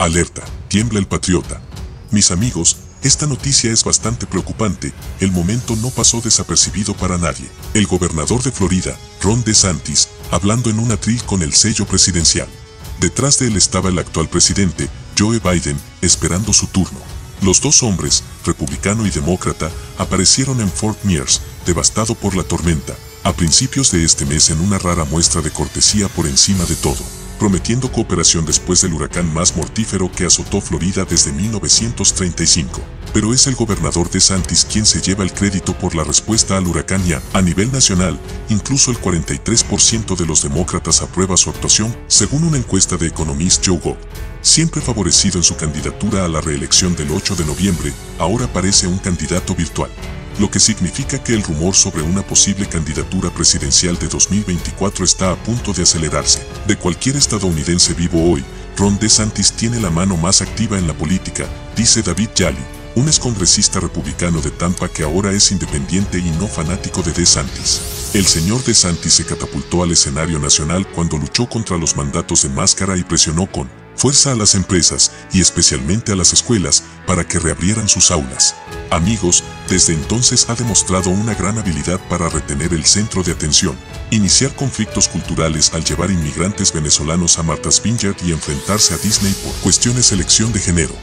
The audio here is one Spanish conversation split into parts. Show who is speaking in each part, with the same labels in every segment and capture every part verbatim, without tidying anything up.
Speaker 1: Alerta, tiembla el patriota. Mis amigos, esta noticia es bastante preocupante, el momento no pasó desapercibido para nadie. El gobernador de Florida, Ron DeSantis, hablando en un atril con el sello presidencial. Detrás de él estaba el actual presidente, Joe Biden, esperando su turno. Los dos hombres, republicano y demócrata, aparecieron en Fort Myers, devastado por la tormenta, a principios de este mes en una rara muestra de cortesía por encima de todo, prometiendo cooperación después del huracán más mortífero que azotó Florida desde mil novecientos treinta y cinco. Pero es el gobernador DeSantis quien se lleva el crédito por la respuesta al huracán Ian. A nivel nacional, incluso el cuarenta y tres por ciento de los demócratas aprueba su actuación, según una encuesta de Economist YouGov. Siempre favorecido en su candidatura a la reelección del ocho de noviembre, ahora parece un candidato virtual, lo que significa que el rumor sobre una posible candidatura presidencial de dos mil veinticuatro está a punto de acelerarse. De cualquier estadounidense vivo hoy, Ron DeSantis tiene la mano más activa en la política, dice David Jolly, un excongresista republicano de Tampa que ahora es independiente y no fanático de DeSantis. El señor DeSantis se catapultó al escenario nacional cuando luchó contra los mandatos de máscara y presionó con fuerza a las empresas, y especialmente a las escuelas, para que reabrieran sus aulas. Amigos, desde entonces ha demostrado una gran habilidad para retener el centro de atención, iniciar conflictos culturales al llevar inmigrantes venezolanos a Martha's Vineyard y enfrentarse a Disney por cuestiones de elección de género.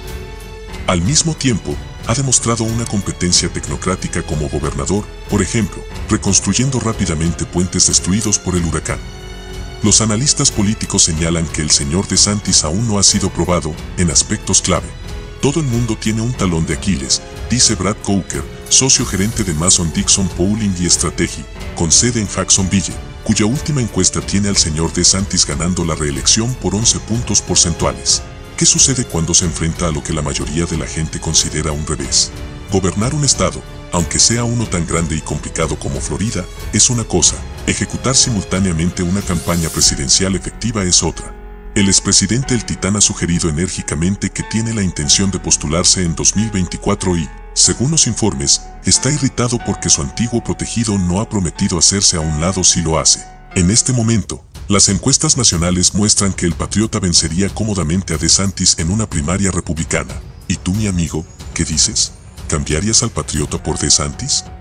Speaker 1: Al mismo tiempo, ha demostrado una competencia tecnocrática como gobernador, por ejemplo, reconstruyendo rápidamente puentes destruidos por el huracán. Los analistas políticos señalan que el señor DeSantis aún no ha sido probado en aspectos clave. Todo el mundo tiene un talón de Aquiles, dice Brad Coker, socio gerente de Mason-Dixon Polling y Strategy, con sede en Jacksonville, cuya última encuesta tiene al señor DeSantis ganando la reelección por once puntos porcentuales. ¿Qué sucede cuando se enfrenta a lo que la mayoría de la gente considera un revés? Gobernar un estado, aunque sea uno tan grande y complicado como Florida, es una cosa, ejecutar simultáneamente una campaña presidencial efectiva es otra. El expresidente El Titán ha sugerido enérgicamente que tiene la intención de postularse en dos mil veinticuatro y, según los informes, está irritado porque su antiguo protegido no ha prometido hacerse a un lado si lo hace. En este momento, las encuestas nacionales muestran que el patriota vencería cómodamente a DeSantis en una primaria republicana. ¿Y tú, mi amigo, qué dices? ¿Cambiarías al patriota por DeSantis?